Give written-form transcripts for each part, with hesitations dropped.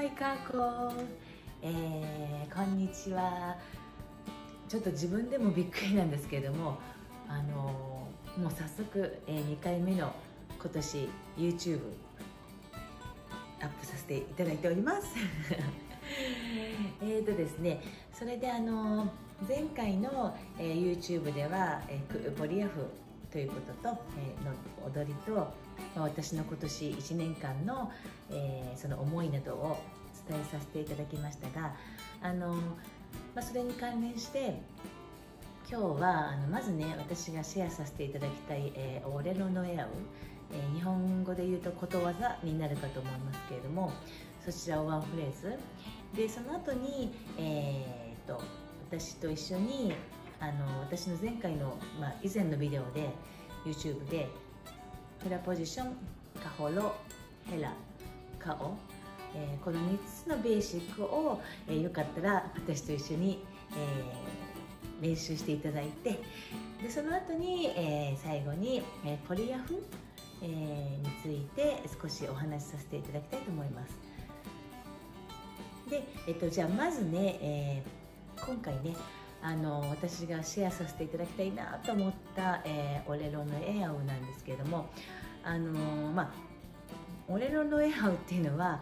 い、かこ、こんにちは。ちょっと自分でもびっくりなんですけれども、もう早速、2回目の今年 YouTube アップさせていただいておりますですね、それで前回の、YouTube では、ボリアフということと、の踊りと、私の今年1年間の、その思いなどを伝えさせていただきましたが、それに関連して今日はまずね、私がシェアさせていただきたい、オレロノエアウ、日本語で言うとことわざになるかと思いますけれども、そちらをワンフレーズで、その後に、私と一緒に私の前回の、以前のビデオで YouTube でフラポジション、カホロ、ヘラ、カオ、この3つのベーシックを、よかったら私と一緒に、練習していただいて、でその後に、最後に、ポリアフ、について少しお話しさせていただきたいと思います。で、じゃあまずね、今回ね私がシェアさせていただきたいなと思った、オレロノエアウなんですけれども、オレロノエアウっていうのは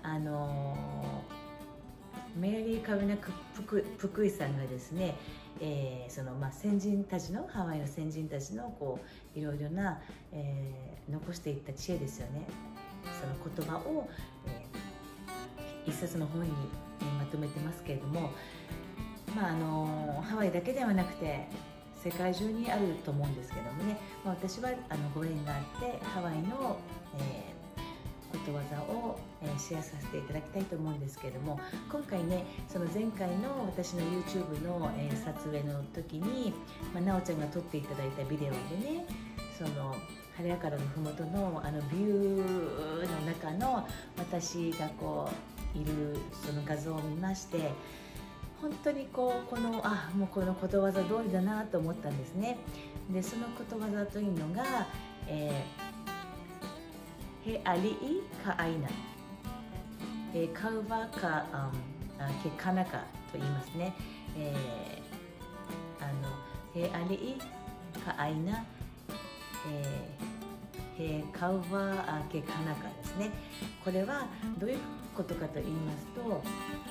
メアリー・カビナ・プクイさんがですね、先人たちのハワイの先人たちのいろいろな、残していった知恵ですよね。その言葉を、一冊の本に、まとめてますけれども、ハワイだけではなくて世界中にあると思うんですけどもね、私はご縁があってハワイの、ことわざを、シェアさせていただきたいと思うんですけれども、今回ね、その前回の私の YouTube の、撮影の時に、なおちゃんが撮っていただいたビデオでね、その晴れやからのふもとのビューの中の私がいるその画像を見まして、本当にもうこのことわざ通りだなと思ったんですね。でそのことわざというのが、ヘアリイカアイナ、カウバカケカナカと言いますね。ヘアリイカアイナ、カウバケカナカですね。これはどういうことかと言いますと、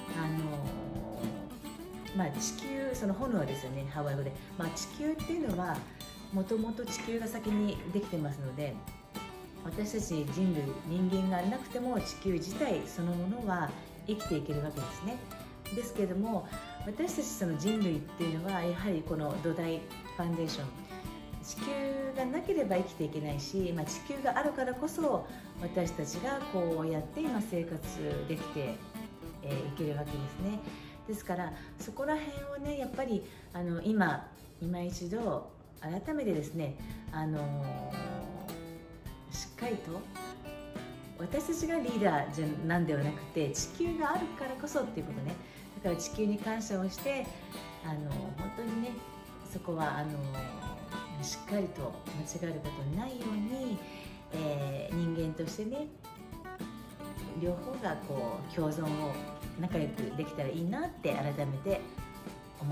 地球、その炎ですよね、ハワイ語で。地球っていうのはもともと地球が先にできてますので、私たち人類、人間がなくても地球自体そのものは生きていけるわけですね。ですけれども、私たちその人類っていうのはやはりこの土台、ファンデーション、地球がなければ生きていけないし、地球があるからこそ私たちがこうやって今生活できていけるわけですね。ですからそこら辺をね、やっぱり今一度改めてですね、しっかりと私たちがリーダーなんではなくて、地球があるからこそっていうことね。だから地球に感謝をして、本当にね、そこはしっかりと間違えることないように、人間としてね、両方が共存を仲良くできたらいいなって改めて思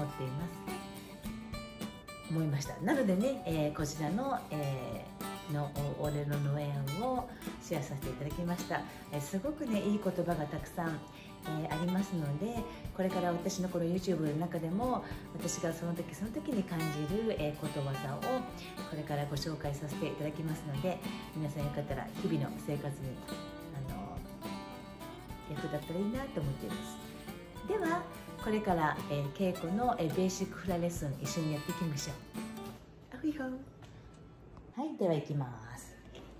いました。なのでね、こちらの、オレロノエアンをシェアさせていただきました。すごくね、いい言葉がたくさん、ありますので、これから私のこの YouTube の中でも私がその時その時に感じる、ことわざをこれからご紹介させていただきますので、皆さんよかったら日々の生活に役立ったらいいなと思っています。ではこれから、稽古の、ベーシックフラレッスン一緒にやっていきましょう。アフィホー。はい、では行きます。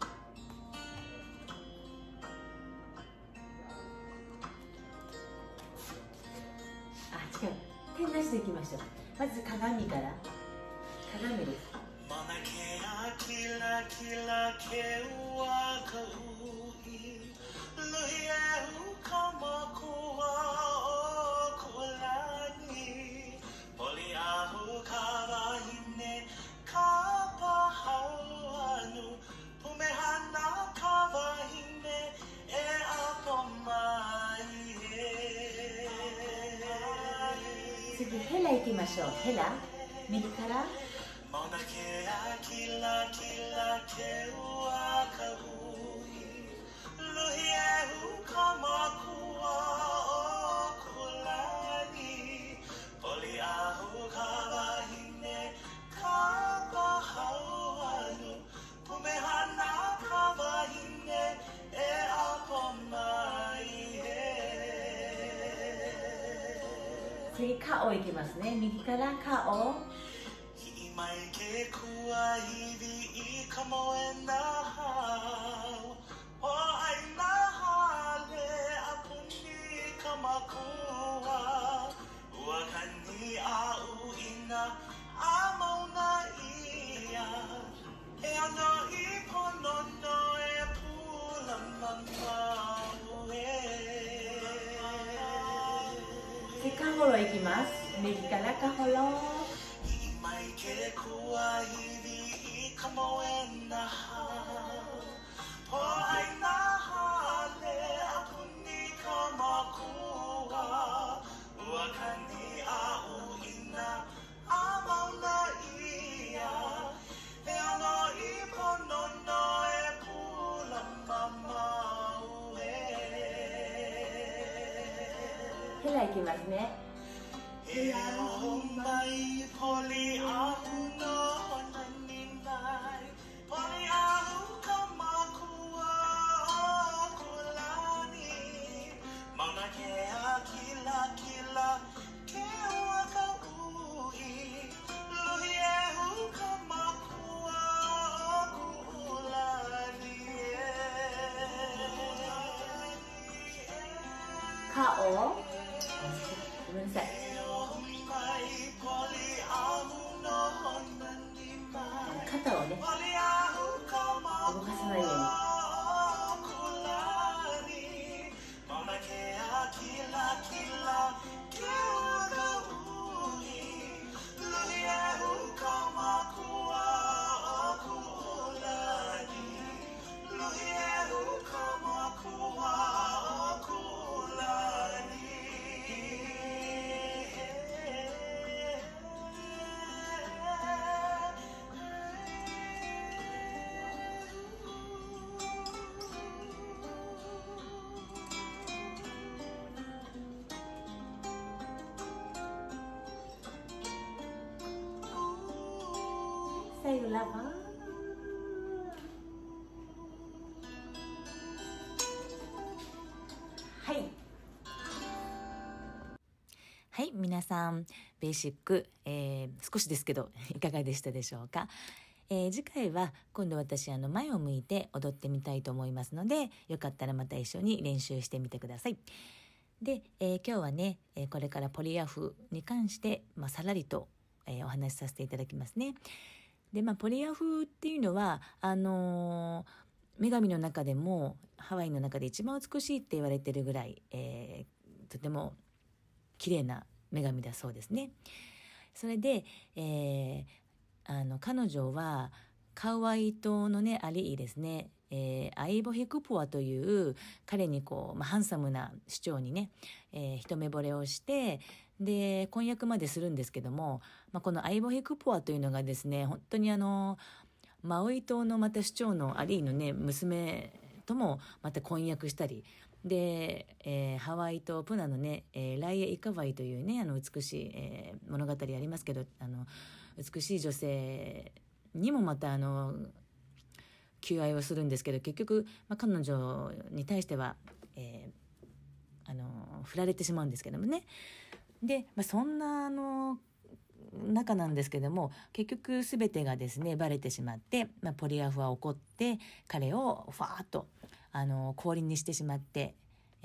違う、手なしでいきましょう。まず鏡から。鏡です。 次ヘラ行きましょう。ヘラ右から次カオいきますね。右からカオカホロいきます。右からカホロヘラいきますね。ヘラカオごめんなさい。肩をね動かさないように。最後ラバー。はい、皆さんベーシック、少しですけどいかがでしたでしょうか。次回は今度私前を向いて踊ってみたいと思いますので、よかったらまた一緒に練習してみてください。で、今日はね、これからポリアフに関して、さらりと、お話しさせていただきますね。で、ポリアフっていうのは女神の中でもハワイの中で一番美しいって言われてるぐらい、とても綺麗な女神だそうですね。それで、彼女はカウアイ島のねアリーですね、アイボヘクポアという彼にハンサムな市長にね、一目惚れをしてで婚約までするんですけども、このアイボヘクポアというのがですね、本当にマウイ島のまた市長のアリーのね娘ともまた婚約したりで、ハワイ島プナのね、ライエ・イカワイというね美しい、物語ありますけど、美しい女性にもまた求愛をするんですけど、結局、彼女に対しては、振られてしまうんですけどもね。で、そんな中なんですけども、結局全てがですねバレてしまって、ポリアフは怒って彼をファーッと降臨にしてしまって、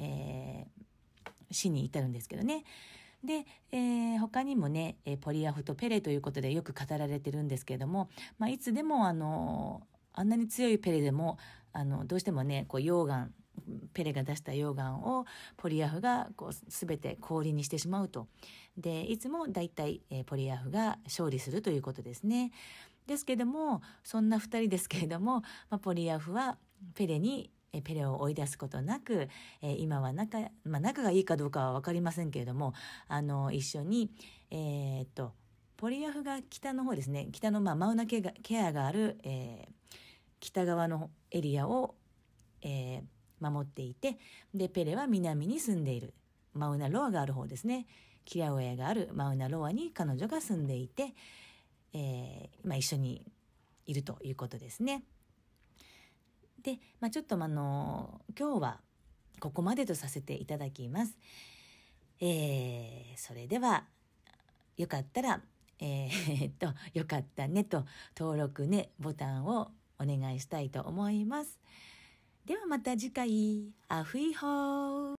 死に至るんですけどね。で、他にもねポリアフとペレということでよく語られてるんですけれども、いつでもあんなに強いペレでもどうしてもね溶岩ペレが出した溶岩をポリアフが全て氷にしてしまうと。でいつもだいたいポリアフが勝利するということですね。ですけどもそんな2人ですけれども、ポリアフはペレにペレを追い出すことなく、今は仲がいいかどうかは分かりませんけれども、一緒に、ポリアフが北の方ですね、北のマウナケアがある、北側のエリアを、守っていて、でペレは南に住んでいるマウナロアがある方ですね、キラウエアがあるマウナロアに彼女が住んでいて、一緒にいるということですね。で、ちょっと今日はここまでとさせていただきます。それではよかったら、よかったねと登録ねボタンをお願いしたいと思います。ではまた次回、アフイホー。